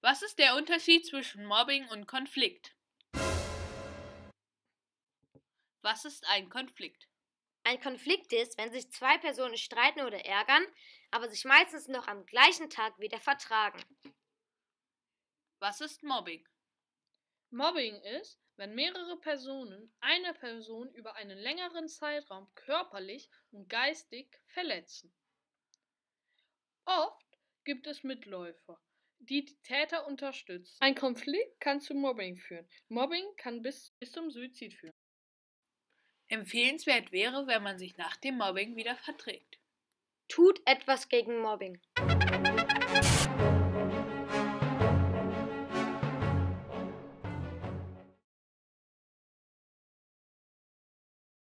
Was ist der Unterschied zwischen Mobbing und Konflikt? Was ist ein Konflikt? Ein Konflikt ist, wenn sich zwei Personen streiten oder ärgern, aber sich meistens noch am gleichen Tag wieder vertragen. Was ist Mobbing? Mobbing ist, wenn mehrere Personen eine Person über einen längeren Zeitraum körperlich und geistig verletzen. Oft gibt es Mitläufer, die die Täter unterstützen. Ein Konflikt kann zu Mobbing führen. Mobbing kann bis zum Suizid führen. Empfehlenswert wäre, wenn man sich nach dem Mobbing wieder verträgt. Tut etwas gegen Mobbing.